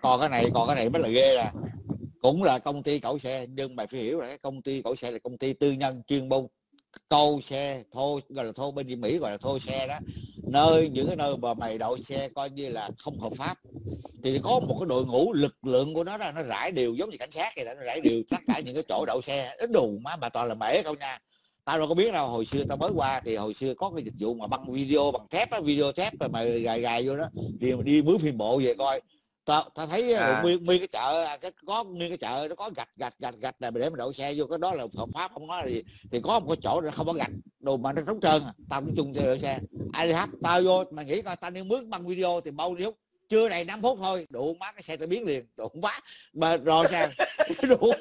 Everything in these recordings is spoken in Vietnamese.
còn cái này mới là ghê, là cũng là công ty cẩu xe, nhưng mày phải hiểu là cái công ty cẩu xe là công ty tư nhân chuyên môn câu xe thô, gọi là thô, bên Mỹ gọi là thô xe đó, những cái nơi mà mày đậu xe coi như là không hợp pháp thì có một cái đội ngũ lực lượng của nó đó, nó rải đều giống như cảnh sát vậy đó, nó rải đều tất cả những cái chỗ đậu xe đến đủ má, mà toàn là mễ không nha. Tao đâu có biết đâu, hồi xưa tao mới qua thì hồi xưa có cái dịch vụ mà băng video bằng thép á, video thép mà gài vô đó, đi mướn phim bộ về coi. Tao thấy nguyên cái chợ, có nguyên cái chợ nó có gạch này để mà đậu xe vô, cái đó là hợp pháp không nói thì có một cái chỗ nó không có gạch đồ mà nó trống trơn. Tao cũng chung cho đậu xe, ai đi hấp tao vô mà nghĩ coi tao đi mướn băng video thì bao nhiêu, chưa đầy 5 phút thôi đủ má cái xe tao biến liền, đủ quá mà rồi sao đủ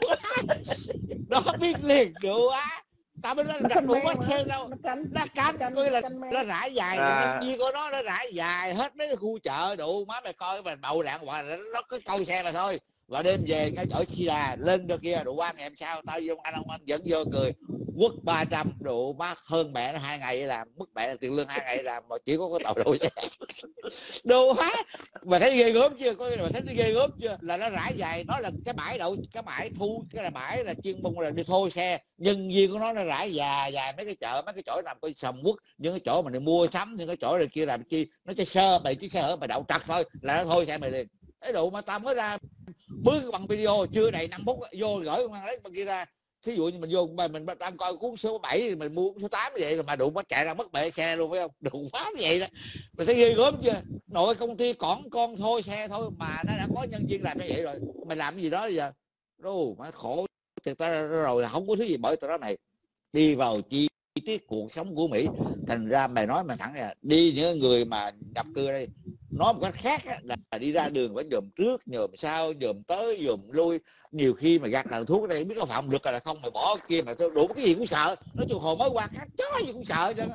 đó biến liền đủ quá. Tao mới nói đặt đủ quá xe đâu, nó cắn coi là nó rải dài, nhân viên của nó rải dài hết mấy cái khu chợ đủ má, mày coi mà bầu lạng hoài nó cứ câu xe mà thôi. Và đêm về ngay chỗ Sida lên được kia đủ quan em sao tao vô anh vẫn vô cười quất 300 đủ má, hơn mẹ nó 2 ngày làm, mất mẹ là tiền lương 2 ngày làm mà chỉ có cái tàu đổ xe đồ quá. Mà thấy ghê gớm chưa, có mà thấy ghê gớm chưa, là nó rải dài, nó là cái bãi thu, cái là bãi là chuyên môn là đi thô xe, nhân viên của nó rải dài mấy cái chợ, mấy cái chỗ nằm coi sầm uất, những cái chỗ mà đi mua sắm, những cái chỗ này kia làm chi nó chơi sơ mày, chỉ sơ hở mày đậu trật thôi là nó thôi xe mày liền. Cái độ mà tao mới ra bước bằng video chưa đầy 5 phút vô gửi công an lấy bằng kia ra. Thí dụ như mình vô mình đang coi cuốn số 7 mình mua cuốn số 8 vậy rồi mà đụng nó chạy ra mất bệ xe luôn, phải không? Đụng phát như vậy đó, mình thấy ghê gớm chưa. Nội công ty con thôi xe thôi mà nó đã có nhân viên làm như vậy rồi, mày làm cái gì đó giờ đâu mà khổ thì ta rồi, không có thứ gì. Bởi tao nói mày đi vào chi tiết cuộc sống của Mỹ, thành ra mày nói mà thẳng là đi những người mà nhập cư đây, nói một cách khác là đi ra đường phải dòm trước dòm sau, dòm tới dòm lui, nhiều khi mà gạt tàn thuốc ở đây biết có phạm luật là không, mày bỏ kia mà đủ cái gì cũng sợ. Nói chung hồi mới qua khác chó gì cũng sợ chứ,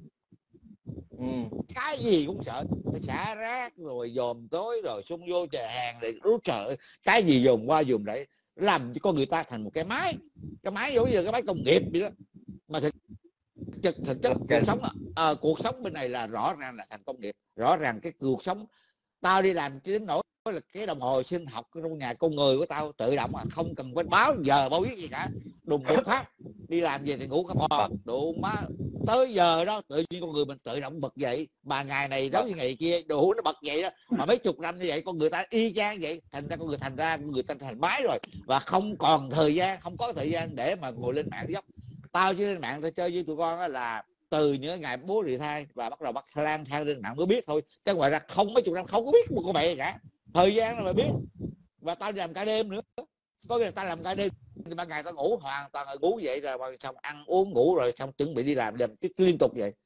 cái gì cũng sợ, xả rác rồi dòm tối rồi xung vô chờ hàng để rút sợ, cái gì dòm qua dòm lại làm cho con người ta thành một cái máy giống như cái máy công nghiệp vậy đó. Mà thực chất cuộc sống bên này là rõ ràng là thành công nghiệp, rõ ràng cái cuộc sống tao đi làm chỉ đến nỗi là cái đồng hồ sinh học trong nhà con người của tao tự động, không cần phải báo giờ báo biết gì cả, đùng một phát đi làm về thì ngủ cái bò đủ má, tới giờ đó tự nhiên con người mình tự động bật dậy. Mà ngày này giống như ngày kia đủ nó bật dậy đó, mà mấy chục năm như vậy con người ta y chang vậy, thành ra con người ta thành máy rồi, và không có thời gian để mà ngồi lên mạng dốc. Tao chứ lên mạng tao chơi với tụi con là từ những ngày bố rì thai và bắt đầu bắt lang thang lên mạng mới biết thôi, chứ ngoài ra không mấy chục năm không có biết một con mẹ gì cả. Thời gian là mà biết. Và tao làm cả đêm nữa, có nghĩa là tao làm cả đêm thì ban ngày tao ngủ hoàn toàn là ngủ vậy rồi xong ăn uống ngủ rồi xong chuẩn bị đi làm cứ liên tục vậy.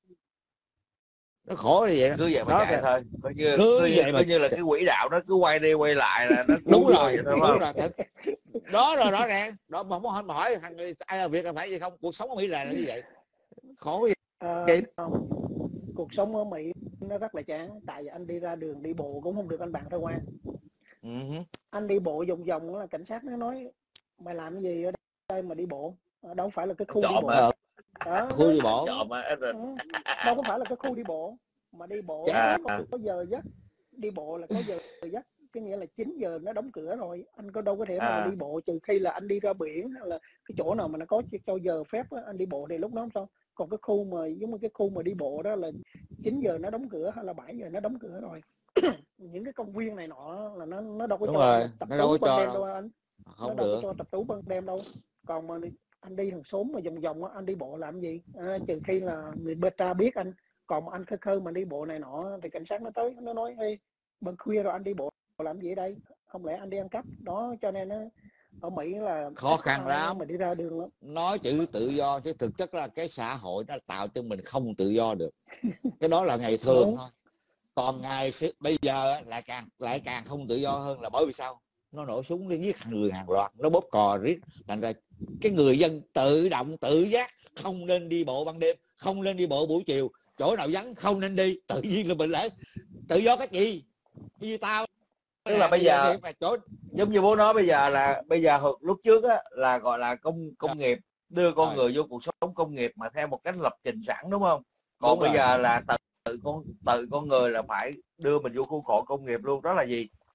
Nó khổ như vậy đó. Cứ vậy mà chạy thôi, coi như là cái quỹ đạo nó cứ quay đi quay lại là nó đúng rồi đó. Rồi rõ ràng đó mà không hỏi thằng ai làm việc là phải gì không, cuộc sống ở Mỹ là như vậy, khổ vậy. Cuộc sống ở Mỹ nó rất là chán, tại vì anh đi ra đường đi bộ cũng không được anh bạn ra quan. Anh đi bộ vòng vòng là cảnh sát nó nói mày làm cái gì ở đây mà đi bộ, đâu phải là cái khu đi bộ đó, khu đi bộ đâu có phải là cái khu đi bộ mà đi bộ có giờ giấc, đi bộ là có giờ giấc, cái nghĩa là 9 giờ nó đóng cửa rồi, anh có đâu có thể mà đi bộ trừ khi là anh đi ra biển hay là cái chỗ nào mà nó có cho giờ phép đó, anh đi bộ thì lúc đó không sao. Còn cái khu mà giống như cái khu mà đi bộ đó là 9 giờ nó đóng cửa hay là 7 giờ nó đóng cửa rồi. Những cái công viên này nọ là nó đâu có cho tập trú ban đêm đâu anh, nó đâu có cho tập trú ban đêm đâu. Còn mà anh đi hàng xóm mà vòng vòng anh đi bộ làm gì, trừ khi là người beta biết anh. Còn mà anh khơi mà đi bộ này nọ thì cảnh sát nó tới nó nói hey, ban khuya rồi anh đi bộ làm gì ở đây, không lẽ anh đi ăn cắp đó. Cho nên nó ở Mỹ là khó khăn lắm mà đi ra đường lắm. Nói chữ tự do chứ thực chất là cái xã hội nó tạo cho mình không tự do được. Cái đó là ngày thường thôi. Còn bây giờ lại càng không tự do hơn, là bởi vì sao? Nó nổ súng đi giết người hàng loạt, nó bóp cò riết, thành ra cái người dân tự động tự giác không nên đi bộ ban đêm, không nên đi bộ buổi chiều, chỗ nào vắng không nên đi. Tự nhiên là mình lại tự do cái gì như tao. Tức là bây giờ giống như bố nói, bây giờ lúc trước á, là gọi là công nghiệp đưa con người vô cuộc sống công nghiệp mà theo một cách lập trình sẵn, đúng không? Còn bây giờ là tự con người là phải đưa mình vô khuôn khổ công nghiệp luôn. Đó là gì?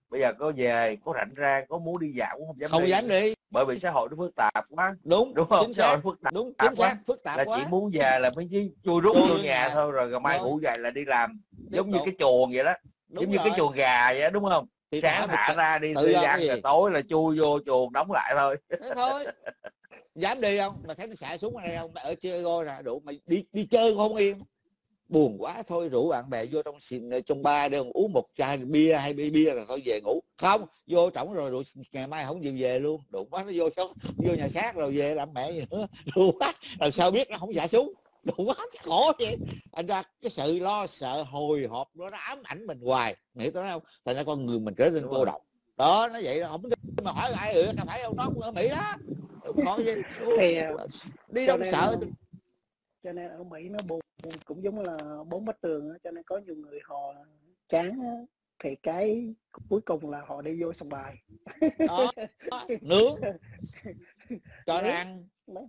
bây giờ có về, có rảnh ra, có muốn đi dạo cũng không dám đi, bởi vì xã hội nó phức tạp quá. đúng không? chính Xã hội xác, phức tạp, đúng chính xác, phức là tạp chỉ quá. muốn về là mới chui rút vô nhà thôi, rồi ngày mai ngủ dậy là đi làm, giống như cái chuồng vậy đó, giống như cái chuồng gà vậy đó, đúng không? Thì sáng thả ra đi ăn, rồi tối là chui vô chuồng đóng lại thôi. Thế thôi. Dám đi không? Mà thấy nó xả súng ở đây không? Ở chơi nè, đủ mày đi chơi không yên, buồn quá thôi rủ bạn bè vô trong bar để uống một chai bia hay bia rồi thôi về ngủ. Không, vô trỏng rồi ngày mai không chịu về luôn, đụng quá nó vô nhà xác rồi về làm mẹ gì nữa. Đủ quá, làm sao biết nó không xả súng, đủ quá khổ vậy. Anh ra cái sự lo sợ hồi hộp nó ám ảnh mình hoài, nghĩ tới không? Thành ra con người mình trở nên cô độc đó, nó vậy đó. Không mà hỏi ai không phải ông nó ở Mỹ đó, còn gì đi đâu sợ. Cho nên ở Mỹ nó buồn cũng giống là bốn bức tường, cho nên có nhiều người họ chán thì cái cuối cùng là họ đi vô sòng bài đó, nướng cho nó ăn,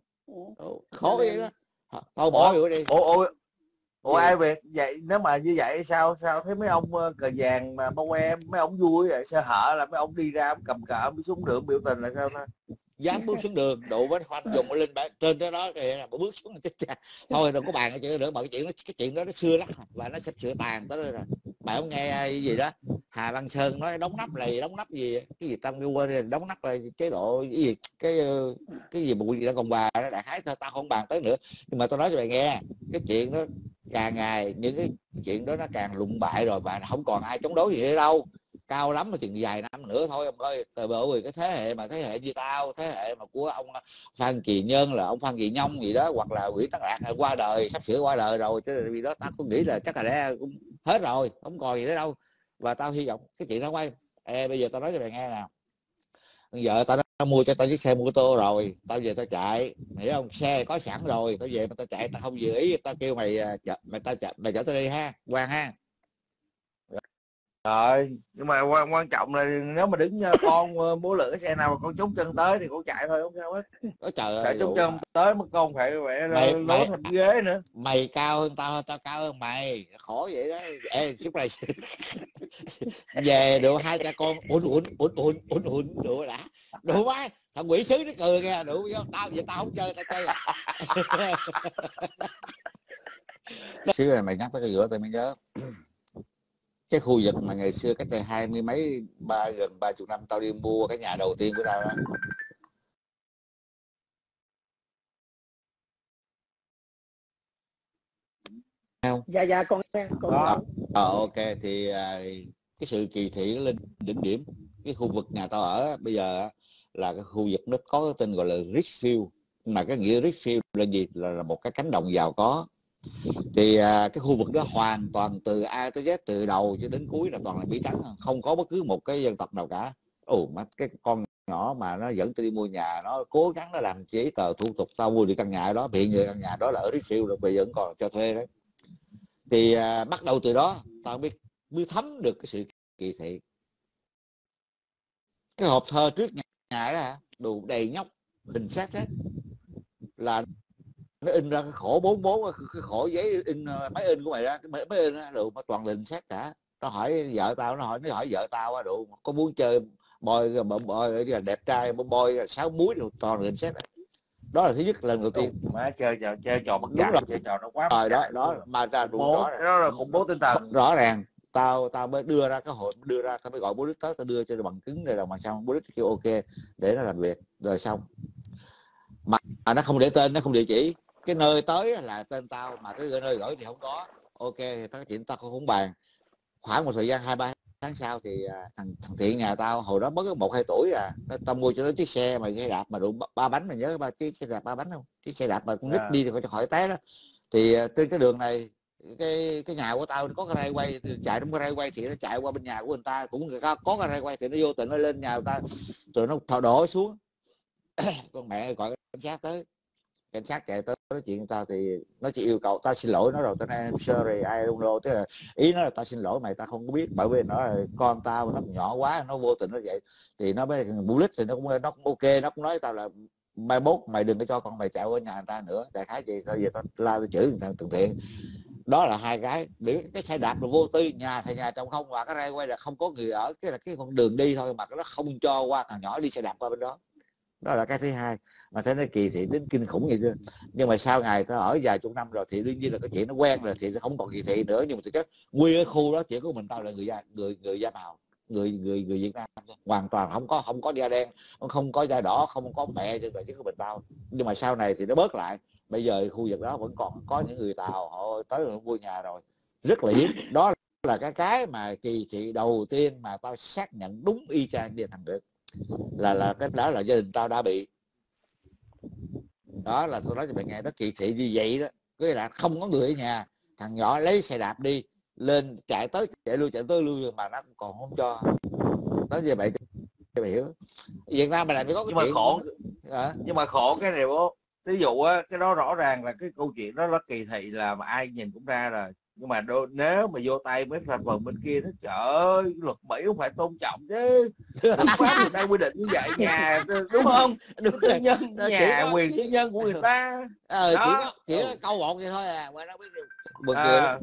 khổ vậy đó. Thôi bỏ vô đi. Ủa ai Việt vậy, nếu mà như vậy sao thấy mấy ông cờ vàng mà bao em mấy ông vui vậy, sao hở là mấy ông đi ra cầm cờ đi xuống đường biểu tình là sao ta? Dám bước xuống đường độ với khoanh dùng lên trên đó kìa, bước xuống là chết cha. Thôi đừng có bàn cái chuyện nữa, bởi cái chuyện đó nó xưa lắm và nó sắp sửa tàn tới đây rồi. Bạn không nghe cái gì đó Hà Văn Sơn nói đóng nắp này đóng nắp gì cái gì tâm quên, đóng nắp là chế độ cái gì cái gì bụi gì đó, còn bà đó đại khái thôi, tao không bàn tới nữa. Nhưng mà tôi nói cho bạn nghe, cái chuyện đó càng ngày những cái chuyện đó nó càng lụng bại rồi, và không còn ai chống đối gì nữa đâu. Cao lắm mà chừng vài năm nữa thôi ông ơi. Bởi vì cái thế hệ như tao, thế hệ mà của ông Phan Kỳ Nhân, là ông Phan Kỳ Nhông gì đó, hoặc là Nguyễn Tấn Đạt qua đời, sắp sửa qua đời rồi, chứ vì đó tao có nghĩ là chắc là cũng hết rồi, không còn gì nữa đâu. Và tao hy vọng cái chuyện đó quay. Bây giờ tao nói cho mày nghe nào, vợ tao nó mua cho tao chiếc xe mô tô rồi, tao về tao chạy, hiểu không? Xe có sẵn rồi, tao về mà tao chạy, tao không vừa ý tao kêu mày mày chở tao đi ha, Quang ha. Rồi, nhưng mà quan trọng là nếu mà đứng con bố lựa cái xe nào mà con trúng chân tới thì con chạy thôi, không sao hết. Trời ơi, trúng chân tới mà con phải lố thành ghế nữa. Mày cao hơn tao cao hơn mày, khổ vậy đó. Lúc này về được hai cha con ủn đủ đã, đủ quá. Thằng quỷ sứ nó cười kìa, đủ tao vậy tao không chơi, tao chơi xíu này mày nhắc tới cái giữa tao mới nhớ cái khu vực mà ngày xưa cách đây 20 mấy gần 30 năm tao đi mua cái nhà đầu tiên của tao đó. Không? Dạ con nghe ok thì cái sự kỳ thị nó lên đỉnh điểm. Cái khu vực nhà tao ở bây giờ là cái khu vực nó có cái tên gọi là Richfield, mà cái nghĩa Richfield là gì, là một cái cánh đồng giàu có. Thì cái khu vực đó hoàn toàn từ A tới Z, từ đầu cho đến cuối là toàn là Mỹ trắng, không có bất cứ một cái dân tộc nào cả. Mà cái con nhỏ mà nó dẫn tôi đi mua nhà, nó cố gắng nó làm giấy tờ thủ tục, tao mua được căn nhà đó, hiện giờ căn nhà đó là ở Richfield rồi, bây giờ vẫn còn cho thuê đấy. Thì bắt đầu từ đó tao biết thấm được cái sự kỳ thị. Cái hộp thơ trước nhà đó đủ đầy nhóc hình xác hết, là nó in ra cái khổ 44, cái khổ giấy in máy in của mày đó, cái máy in đó, đủ mà toàn là hình xác cả. Nó hỏi vợ tao, nó hỏi vợ tao đủ có muốn chơi boy là đẹp trai boy 6 múi rồi, toàn là hình xác đó. Đó là thứ nhất, lần đầu tiên. Má chơi trò bắt giặc, chơi trò nó quá đó mà ta đủ rõ đó là khủng bố tinh thần. Rõ ràng tao mới đưa ra cái hội, tao mới gọi bố Đức tới, tao đưa cho bằng chứng đây là mà xong bố Đức kêu ok để nó làm việc rồi xong. Mà nó không để tên, nó không địa chỉ, cái nơi tới là tên tao, mà cái nơi gửi thì không có. Ok thì cái chuyện tao không bàn. Khoảng một thời gian 2-3 tháng sau thì thằng Thiện nhà tao hồi đó mới có 1-2 tuổi tao mua cho nó chiếc xe mà xe đạp mà đủ 3 bánh, mà nhớ chiếc xe đạp 3 bánh không, chiếc xe đạp mà con nít đi thì cho khỏi té đó. Thì trên cái đường này cái nhà của tao có cái ray quay, chạy trong cái ray quay thì nó chạy qua bên nhà của người ta cũng có cái ray quay, thì nó vô tình nó lên nhà người ta rồi nó thò đổ xuống. Con mẹ gọi cảnh sát tới, cảnh sát chạy tới nói chuyện với tao thì nó chỉ yêu cầu tao xin lỗi nó rồi, tao nói sorry I don't know, tức là ý nó là tao xin lỗi mày, tao không có biết, bởi vì nó là con tao nó nhỏ quá, nó vô tình nó vậy. Thì nó mới bullet thì nó cũng ok, nó cũng nói tao là mai mốt mày đừng có cho con mày chạy qua nhà người ta nữa, đại khái gì. Tao giờ tao la tao chửi thằng Thiện Đó là hai cái. Cái xe đạp là vô tư, nhà thì nhà trồng không, và cái ray quay là không có người ở, cái là cái con đường đi thôi mà nó không cho qua thằng nhỏ đi xe đạp qua bên đó. Đó là cái thứ hai. Mà thấy nó kỳ thị đến kinh khủng vậy chứ. Nhưng mà sau ngày ta ở vài chục năm rồi thì đương nhiên là cái chuyện nó quen rồi thì nó không còn kỳ thị nữa. Nhưng mà thực chất nguyên cái khu đó chỉ có mình tao là người da màu, người Việt Nam, hoàn toàn không có da đen, không có da đỏ, không có mẹ chứ có mình tao. Nhưng mà sau này thì nó bớt lại. Bây giờ khu vực đó vẫn còn có những người Tàu họ tới rồi mua nhà rồi, rất là hiếm. Đó là cái mà kỳ thị đầu tiên mà tao xác nhận đúng y chang như thằng được, là cái đó là gia đình tao đã bị. Đó là tôi nói cho mày nghe, nó kỳ thị như vậy đó. Cái là không có người ở nhà, thằng nhỏ lấy xe đạp đi lên chạy tới chạy tới lui mà nó còn không cho. Nói như vậy cho mày hiểu. Việt Nam mà làm phải có cái chuyện khổ. À. Nhưng mà khổ cái này bố, ví dụ á, cái đó rõ ràng là cái câu chuyện đó nó kỳ thị là mà ai nhìn cũng ra rồi. Nhưng mà nếu mà vô tay mấy thành phần bên kia nó trời ơi, luật Mỹ không phải tôn trọng chứ, luật pháp người ta quy định như vậy nhà, đúng không? Đúng tư nhân nhà, quyền tư nhân của người ta. Chỉ có câu một vậy thôi à, mà nó biết được buồn cười lắm.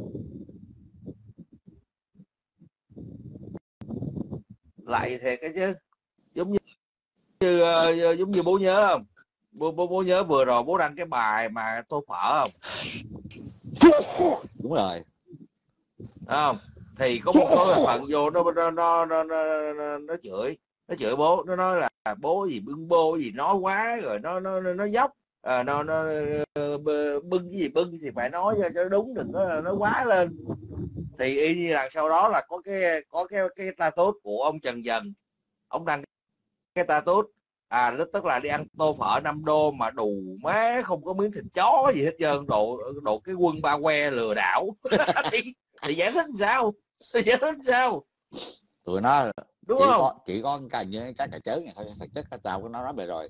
Lại thiệt cái chứ, giống như bố nhớ không? Bố nhớ vừa rồi bố đăng cái bài mà tô phở không? Đúng rồi. Không, thì có một số phận vô nó chửi bố, nó nói là bố gì bưng bô gì nói quá rồi, nó dốc, nó bưng cái gì bưng thì phải nói cho đúng, đừng có nó quá lên. Thì y như là sau đó là có cái status của ông Trần Dần, ông đăng cái status tức là đi ăn tô phở $5 mà đù má không có miếng thịt chó gì hết trơn, độ cái quân ba que lừa đảo. thì giải thích sao? Tụi nó đúng không? Chỉ có cái cà chớn này thôi, thực chất cái tao của nó nói về rồi.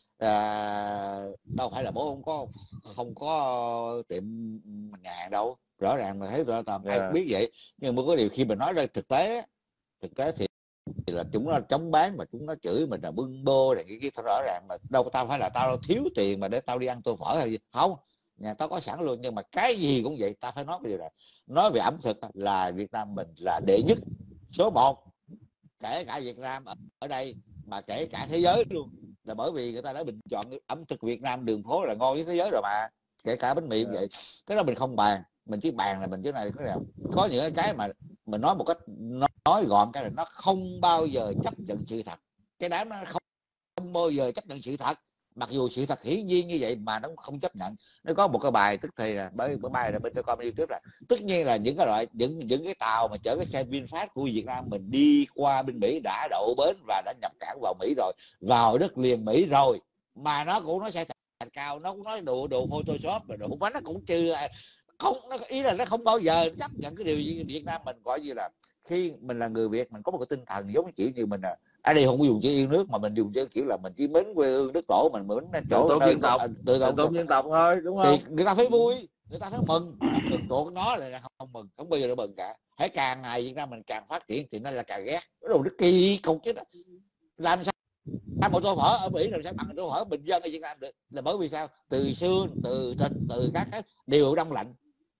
Đâu phải là bố không có tiệm nhà hàng đâu, rõ ràng mà thấy rõ tao ai cũng biết vậy. Nhưng mà có điều khi mình nói ra thực tế thì là chúng nó chống bán mà chúng nó chửi mình là bưng bô này cái rõ ràng. Mà đâu tao phải là tao thiếu tiền mà để tao đi ăn tô phở hay gì không, nhà tao có sẵn luôn. Nhưng mà cái gì cũng vậy, tao phải nói cái điều này. Nói về ẩm thực là Việt Nam mình là đệ nhất, số 1, kể cả Việt Nam ở đây mà kể cả thế giới luôn, là bởi vì người ta đã bình chọn ẩm thực Việt Nam đường phố là ngon với thế giới rồi mà. Kể cả bánh mì cũng vậy. Cái đó mình không bàn, mình chỉ bàn là mình chỗ này có những cái mà mình nói một cách nói gọn cái là nó không bao giờ chấp nhận sự thật. Cái đám nó không bao giờ chấp nhận sự thật, mặc dù sự thật hiển nhiên như vậy mà nó cũng không chấp nhận. Nó có một cái bài tức thì là bởi bài là bên tôi coi YouTube là tất nhiên là những cái loại những cái tàu mà chở cái xe VinFast của Việt Nam mình đi qua bên Mỹ đã đậu bến và đã nhập cảng vào Mỹ rồi, vào đất liền Mỹ rồi, mà nó cũng nói xe thành cao, nó cũng nói đồ Photoshop và đồ bánh, nó cũng chưa không, nó ý là nó không bao giờ chấp nhận cái điều gì. Việt Nam mình gọi như là khi mình là người Việt, mình có một cái tinh thần giống kiểu như mình ở đây không có dùng chữ yêu nước mà mình dùng chữ kiểu là mình chỉ mến quê hương đất tổ mình, mến chỗ nơi tự tôn dân tộc thôi, đúng không? Thì người ta phải vui, người ta phải mừng. Tụi nó là không mừng, không bao giờ nó mừng cả. Hãy càng ngày Việt Nam mình càng phát triển thì nó là càng ghét. Cái đồ nó kỳ cục chứ đó. Làm sao một tô phở ở Mỹ làm sao bằng tô phở bình dân ở Việt Nam được? Là bởi vì sao? Từ xương, từ thịt, từ các cái đều đông lạnh,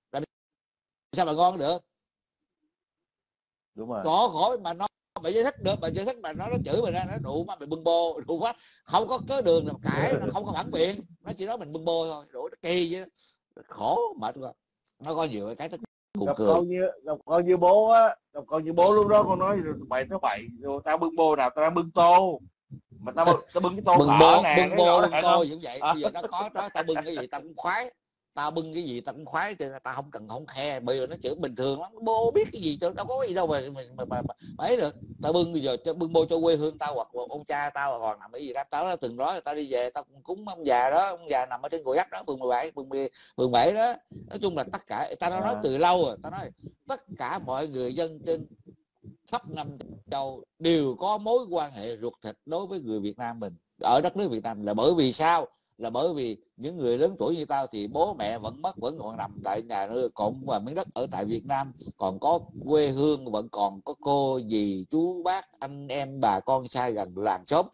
sao mà ngon được? Đúng rồi. Có khỏi mà nó mày giải thích được, mày giải thích mà nó chửi mày ra, nó đủ mà mày bưng bô đủ quá, không có cớ đường nào cãi, nó không có phản biện, nó chỉ nói mình bưng bô thôi. Đủ nó kỳ vậy đó. Khổ mệt quá. Nó có nhiều cái tức gặp con như bố á, gặp con như bố lúc đó con nói mày nói bậy rồi, tao bưng bô nào, tao đang bưng tô mà tao bưng cái tô phở nè, bưng bô cũng vậy. Bây giờ nó có tao bưng cái gì tao cũng khoái, tao bưng cái gì tao cũng khoái, cho nên tao không cần không khe. Bây giờ nó chửi bình thường lắm, bô biết cái gì, đâu có cái gì đâu mà ấy được. Tao bưng bây giờ bưng bô cho quê hương tao hoặc ông cha tao còn nằm cái gì đó. Tao đã từng đó, tao đi về tao cúng ông già đó, ông già nằm ở trên Gò Vấp đó, phường 7 đó. Nói chung là tất cả tao đã nói từ lâu rồi, tao nói tất cả mọi người dân trên khắp năm châu đều có mối quan hệ ruột thịt đối với người Việt Nam mình ở đất nước Việt Nam. Là bởi vì sao? Là bởi vì những người lớn tuổi như tao thì bố mẹ vẫn mất, vẫn còn nằm tại nhà nữa, còn và miếng đất ở tại Việt Nam, còn có quê hương, vẫn còn có cô dì chú bác anh em bà con xa gần làng xóm.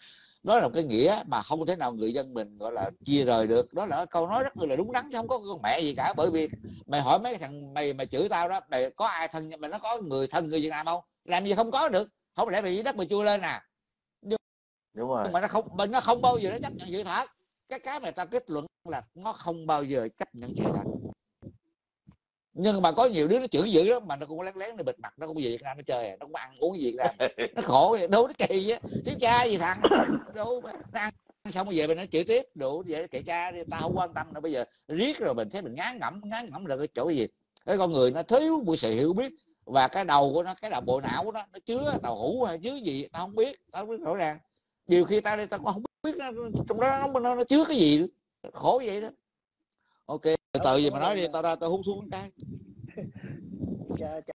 Đó là một cái nghĩa mà không thể nào người dân mình gọi là chia rời được. Đó là câu nói rất là đúng đắn chứ không có con mẹ gì cả. Bởi vì mày hỏi mấy thằng mày chửi tao đó, mày có ai thân mày, nó có người thân người Việt Nam không? Làm gì không có được. Không lẽ mày dưới đất mày chui lên à? Đúng rồi. Nhưng mà nó không bao giờ nó chấp nhận sự thật. Cái mà ta kết luận là nó không bao giờ chấp nhận sự thật. Nhưng mà có nhiều đứa nó chửi dữ lắm mà nó cũng lén lén nó bịt mặt, nó cũng về Việt Nam nó chơi, nó cũng ăn uống gì Việt Nam, nó khổ vậy, đâu nó kỳ á, tiếng cha gì thằng đâu nó ăn xong rồi về mình nó chửi tiếp, đủ vậy kệ cha đi, tao không quan tâm nữa. Bây giờ riết rồi mình thấy mình ngán ngẩm là cái chỗ gì, cái con người nó thiếu một sự hiểu biết, và cái đầu của nó, cái đầu bộ não của nó chứa tàu hũ hay chứa gì tao không biết rõ ràng. Nhiều khi tao cũng không biết nó, trong đó nó chứa cái gì, khổ vậy đó. Ok, từ từ gì mà nói đi, tao ra tao hút xuống cái